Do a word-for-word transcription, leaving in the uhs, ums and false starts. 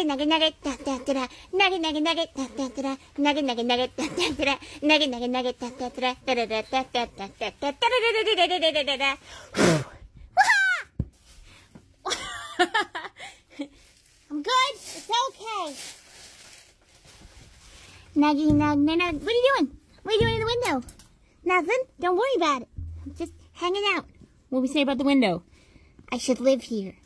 Nugget nugget da da da da. Nugget nugget nugget da da da da. Nugget nugget nugget da da da da. Nugget nugget nugget da da da da da da da da da da da da da da da. I'm good. It's okay. Nuggy nug nug nug. What are you doing? What are you doing in the window? Nothing. Don't worry about it. I'm just hanging out. What do we say about the window? I should live here.